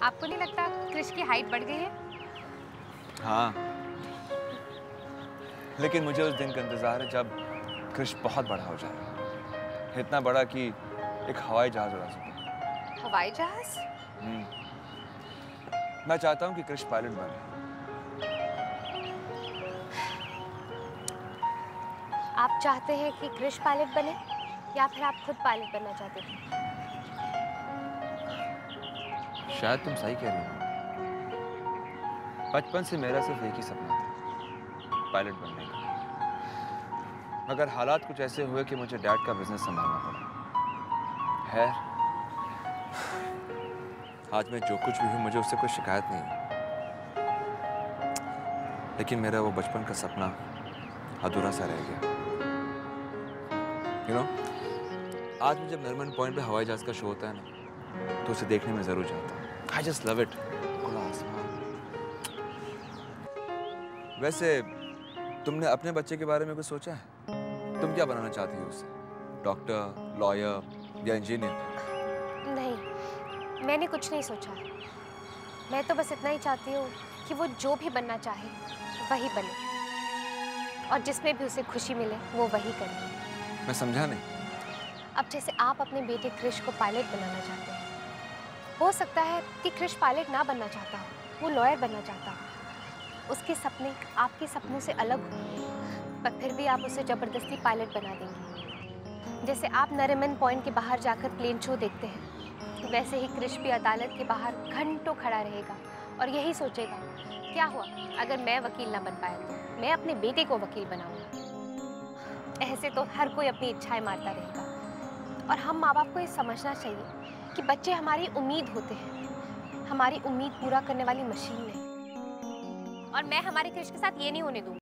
आपको नहीं लगता क्रिश की हाइट बढ़ गई है? हाँ, लेकिन मुझे उस दिन का इंतजार है जब क्रिश बहुत बड़ा हो जाए, इतना बड़ा कि एक हवाई जहाज उड़ा सके। हवाई जहाज? मैं चाहता हूँ कि क्रिश पायलट बने। आप चाहते हैं कि क्रिश पायलट बने या फिर आप खुद पायलट बनना चाहते थे? शायद तुम सही कह रही हो। बचपन से मेरा सिर्फ एक ही सपना था, पायलट बनने का। मगर हालात कुछ ऐसे हुए कि मुझे डैड का बिजनेस संभालना पड़ा। खैर, आज मैं जो कुछ भी हूँ मुझे उससे कोई शिकायत नहीं है। लेकिन मेरा वो बचपन का सपना अधूरा सा रह गया। आज मैं जब नरमन पॉइंट पे हवाई जहाज का शो होता है ना, तो उसे देखने में जरूर जाता हूँ। I just love it. खुला आसमान। वैसे तुमने अपने बच्चे के बारे में कुछ सोचा है? तुम क्या बनाना चाहती हो उससे? डॉक्टर, लॉयर या इंजीनियर? नहीं, मैंने कुछ नहीं सोचा। मैं तो बस इतना ही चाहती हूँ कि वो जो भी बनना चाहे वही बने, और जिसमें भी उसे खुशी मिले वो वही करे। मैं समझा नहीं। अब जैसे आप अपने बेटे क्रिश को पायलट बनाना चाहते हैं, हो सकता है कि क्रिश पायलट ना बनना चाहता हो, वो लॉयर बनना चाहता हो। उसके सपने आपके सपनों से अलग होंगे, पर फिर भी आप उसे जबरदस्ती पायलट बना देंगे। जैसे आप नरीमन पॉइंट के बाहर जाकर प्लेन शो देखते हैं, वैसे ही क्रिश भी अदालत के बाहर घंटों खड़ा रहेगा और यही सोचेगा, क्या हुआ अगर मैं वकील ना बन पाया तो मैं अपने बेटे को वकील बनाऊंगा। ऐसे तो हर कोई अपनी इच्छाएं मारता रहेगा, और हम माँ बाप को ये समझना चाहिए कि बच्चे हमारी उम्मीद होते हैं, हमारी उम्मीद पूरा करने वाली मशीन नहीं। और मैं हमारे क्रिश के साथ ये नहीं होने दूंगी।